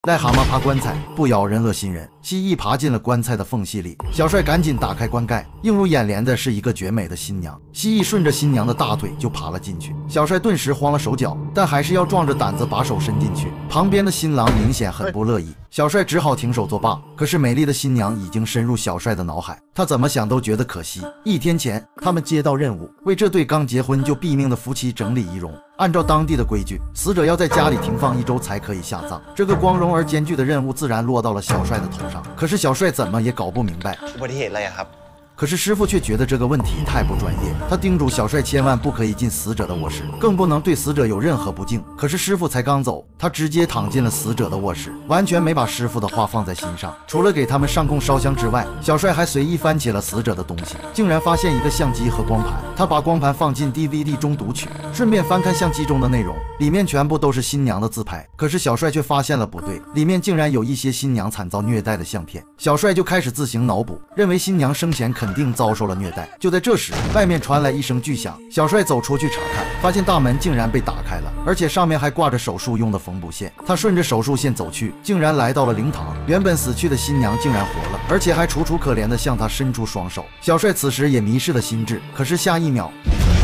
癞蛤蟆爬棺材，不咬人恶心人。蜥蜴爬进了棺材的缝隙里，小帅赶紧打开棺盖，映入眼帘的是一个绝美的新娘。蜥蜴顺着新娘的大腿就爬了进去，小帅顿时慌了手脚，但还是要壮着胆子把手伸进去。旁边的新郎明显很不乐意，小帅只好停手作罢。可是美丽的新娘已经深入小帅的脑海，他怎么想都觉得可惜。1天前，他们接到任务，为这对刚结婚就毙命的夫妻整理仪容。按照当地的规矩，死者要在家里停放1周才可以下葬。这个光荣而艰巨的任务自然落到了小帅的头上。可是小帅怎么也搞不明白。可是师傅却觉得这个问题太不专业，他叮嘱小帅千万不可以进死者的卧室，更不能对死者有任何不敬。可是师傅才刚走，他直接躺进了死者的卧室，完全没把师傅的话放在心上。除了给他们上供烧香之外，小帅还随意翻起了死者的东西，竟然发现一个相机和光盘。他把光盘放进 DVD 中读取，顺便翻看相机中的内容，里面全部都是新娘的自拍。可是小帅却发现了不对，里面竟然有一些新娘惨遭虐待的相片。小帅就开始自行脑补，认为新娘生前肯定遭受了虐待。就在这时，外面传来一声巨响，小帅走出去查看，发现大门竟然被打开了，而且上面还挂着手术用的缝补线。他顺着手术线走去，竟然来到了灵堂。原本死去的新娘竟然活了，而且还楚楚可怜地向他伸出双手。小帅此时也迷失了心智，可是下一秒，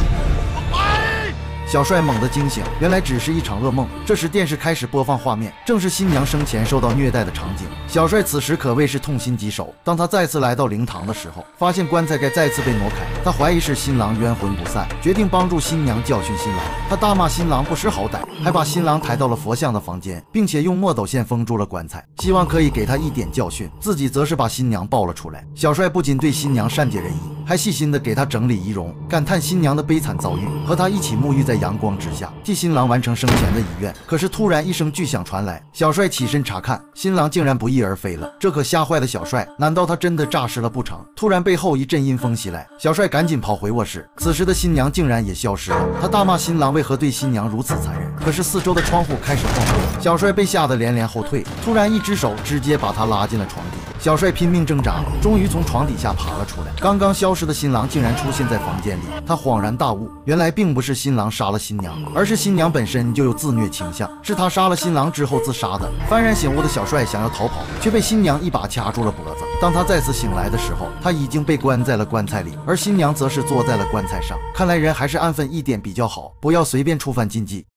小帅猛地惊醒，原来只是一场噩梦。这时电视开始播放画面，正是新娘生前受到虐待的场景。小帅此时可谓是痛心疾首。当他再次来到灵堂的时候，发现棺材盖再次被挪开，他怀疑是新郎冤魂不散，决定帮助新娘教训新郎。他大骂新郎不识好歹，还把新郎抬到了佛像的房间，并且用墨斗线封住了棺材，希望可以给他一点教训。自己则是把新娘抱了出来。小帅不仅对新娘善解人意，还细心地给她整理仪容，感叹新娘的悲惨遭遇，和她一起沐浴在阳光之下，替新郎完成生前的遗愿。可是突然一声巨响传来，小帅起身查看，新郎竟然不翼而飞了，这可吓坏了小帅。难道他真的诈尸了不成？突然背后一阵阴风袭来，小帅赶紧跑回卧室。此时的新娘竟然也消失了，他大骂新郎为何对新娘如此残忍。可是四周的窗户开始晃动，小帅被吓得连连后退。突然一只手直接把他拉进了床底，小帅拼命挣扎，终于从床底下爬了出来。刚刚消失的新郎竟然出现在房间里，他恍然大悟，原来并不是新郎杀了新娘，而是新娘本身就有自虐倾向，是他杀了新郎之后自杀的。幡然醒悟的小帅想要逃跑，却被新娘一把掐住了脖子。当他再次醒来的时候，他已经被关在了棺材里，而新娘则是坐在了棺材上。看来人还是安分一点比较好，不要随便触犯禁忌。